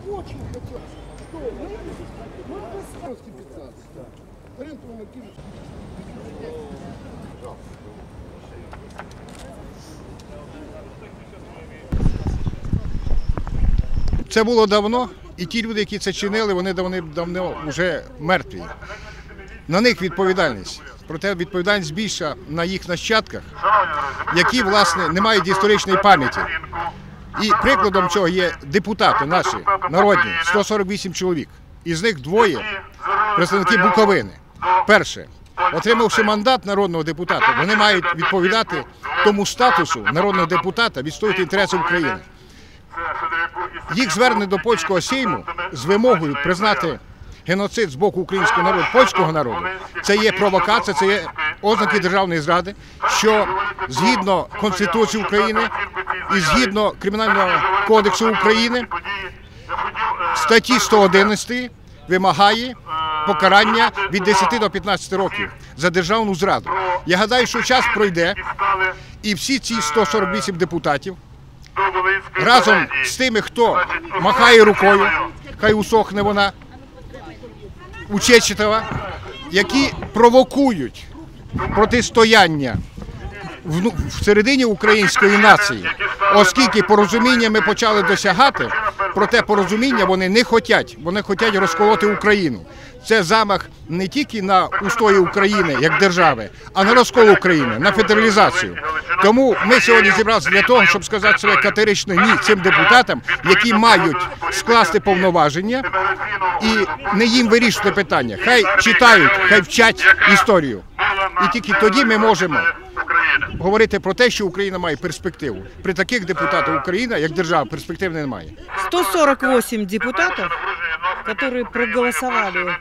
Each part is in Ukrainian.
очень хотят, что мы христианский 15, Рентова накинуть. Це було давно, і ті люди, які це чинили, вони давно вже мертві. На них відповідальність. Проте відповідальність більша на їх нащадках, які, власне, не мають історичної пам'яті. І прикладом цього є депутати наші, народні, 148 чоловік. Із них двоє представники Буковини. Перше, отримавши мандат народного депутата, вони мають відповідати тому статусу народного депутата, відстоювати інтереси України. Їх звернення до польського Сейму з вимогою признати геноцид з боку українського народу, польського народу, це є провокація, це є ознаки державної зради, що згідно Конституції України і згідно Кримінального кодексу України статті 111 вимагає покарання від 10 до 15 років за державну зраду. Я гадаю, що час пройде, і всі ці 148 депутатів разом з тими, хто махає рукою, хай усохне вона, у Чечетова, які провокують протистояння всередині української нації, оскільки порозуміння ми почали досягати, проте порозуміння вони не хочуть, вони хочуть розколоти Україну. Це замах не тільки на устої України як держави, а на розкол України, на федералізацію. Тому ми сьогодні зібралися для того, щоб сказати своє категоричне ні цим депутатам, які мають скласти повноваження і не їм вирішувати питання. Хай читають, хай вчать історію. І тільки тоді ми можемо говорити про те, що Україна має перспективу. При таких депутатах Україна, як держава, перспективи немає. 148 депутатов, которые проголосовали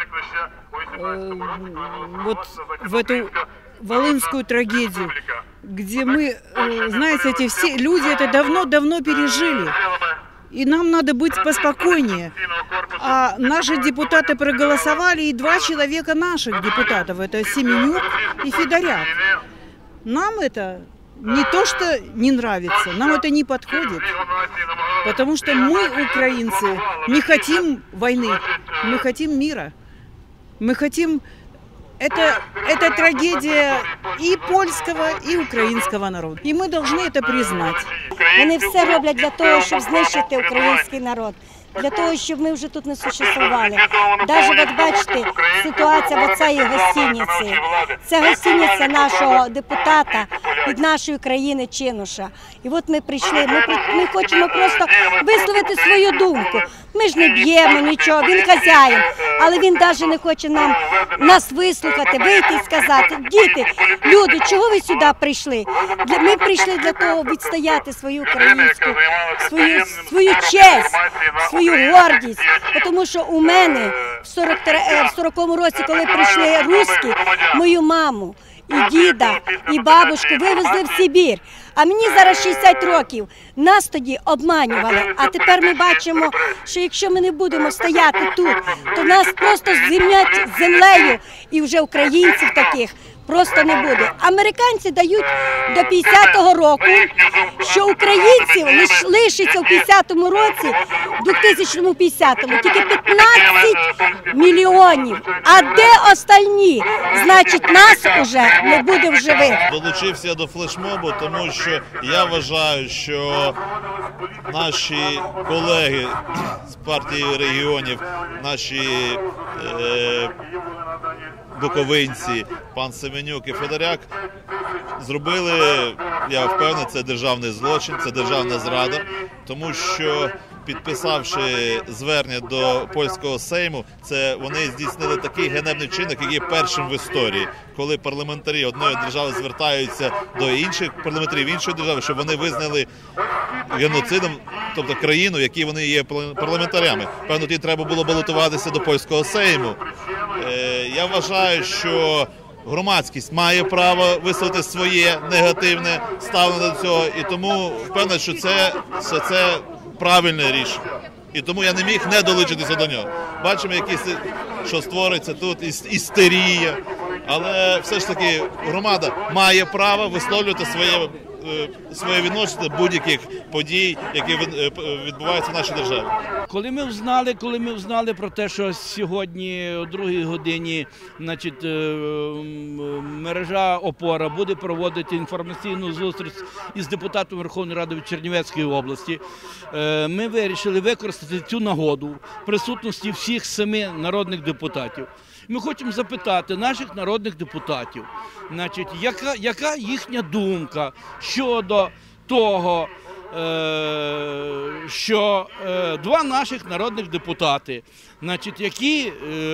вот в эту волынскую трагедию, где мы, знаете, эти все люди это давно-давно пережили. И нам надо быть поспокойнее. А наши депутаты проголосовали, и 2 человека наших депутатов, это Семенюк и Федоряк. Нам это не то, что не нравится, нам это не подходит. Потому что мы, украинцы, не хотим войны, мы хотим мира. Мы хотим... Это трагедия и польского, и українського народу. І ми повинні це признати. Вони все роблять для того, щоб знищити український народ. Для того, щоб ми вже тут не существували. Навіть, от бачите, ситуація в цієї гостиниці. Це гостиниця нашого депутата від нашої країни Чинуша. І от ми прийшли, ми хочемо просто висловити свою думку. Ми ж не б'ємо нічого, він хазяїн, але він навіть не хоче нас вислухати, вийти і сказати: діти, люди, чого ви сюди прийшли? Ми прийшли для того відстояти свою українську, свою честь, свою гордість. Тому що у мене в 40-му році, коли прийшли русські, мою маму і діда, і бабушку вивезли в Сибір. А мені зараз 60 років. Нас тоді обманювали. А тепер ми бачимо, що якщо ми не будемо стояти тут, то нас просто зім'ять землею. І вже українців таких просто не буде. Американці дають до 50-го року, що українців лишиться в 50-му році, в 2050-му, тільки 15 мільйонів. А де остальні? Значить, нас уже не буде в живих. Долучився до флешмобу, тому що я вважаю, що наші колеги з партії регіонів, наші буковинці, пан Семенюк і Федоряк, зробили, я впевнений, це державний злочин, це державна зрада, тому що, підписавши звернення до польського Сейму, це вони здійснили такий ганебний вчинок, який є першим в історії, коли парламентарі одної держави звертаються до інших парламентарів іншої держави, щоб вони визнали геноцидом, тобто країну, в якій вони є парламентарями. Певно, тоді треба було балотуватися до польського Сейму. Я вважаю, що громадськість має право висловити своє негативне ставлення до цього, і тому впевнений, що це правильне рішення. І тому я не міг не долучитися до нього. Бачимо, що створиться тут, істерія, але все ж таки громада має право висловлювати своє своє відношення до будь-яких подій, які відбуваються в нашій державі. Коли ми взнали про те, що сьогодні о 2-й годині, значить, мережа «Опора» буде проводити інформаційну зустріч із депутатом Верховної Ради від Чернівецької області, ми вирішили використати цю нагоду в присутності всіх 7 народних депутатів. Ми хочемо запитати наших народних депутатів, значить, яка їхня думка щодо того, що 2 наших народних депутати, значить, які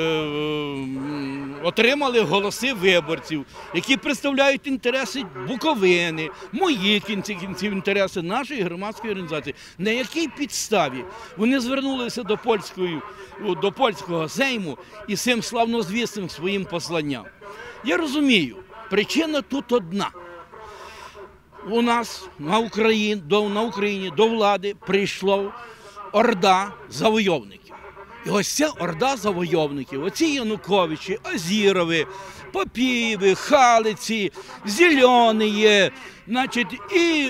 отримали голоси виборців, які представляють інтереси Буковини, мої кінців інтереси нашої громадської організації, на якій підставі вони звернулися до польського Сейму із цим славнозвісним своїм посланням. Я розумію, причина тут одна. У нас на Україні до влади прийшла орда завойовників. І ось ця орда завойовників, оці Януковичі, Азірови, Папієви, Халиці, Зелені, значить, і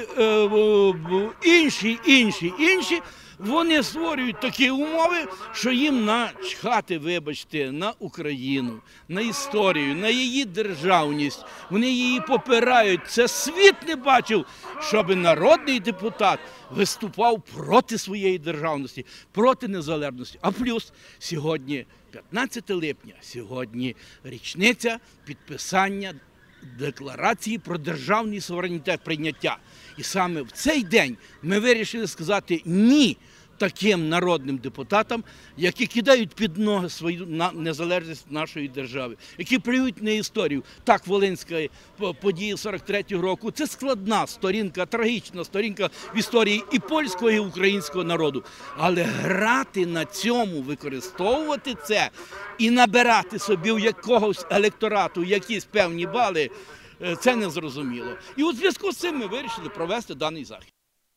інші, вони створюють такі умови, що їм начхати, вибачте, на Україну, на історію, на її державність. Вони її попирають. Це світ не бачив, щоб народний депутат виступав проти своєї державності, проти незалежності. А плюс сьогодні 15 липня, сьогодні річниця підписання Декларації про державний суверенітет прийняття. І саме в цей день ми вирішили сказати «ні» таким народним депутатам, які кидають під ноги свою незалежність нашої держави, які плюють на історію. Так, Волинська події 43-го року – це складна сторінка, трагічна сторінка в історії і польського, і українського народу. Але грати на цьому, використовувати це і набирати собі у якогось електорату якісь певні бали – це незрозуміло. І у зв'язку з цим ми вирішили провести даний захід.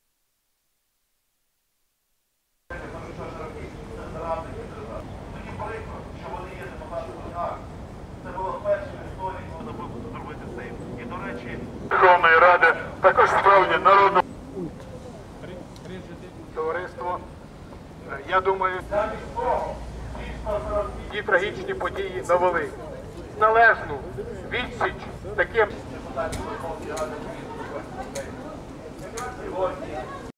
Верховної Ради, також справді народного товариство. Я думаю, ті трагічні події навели належну відсіч таким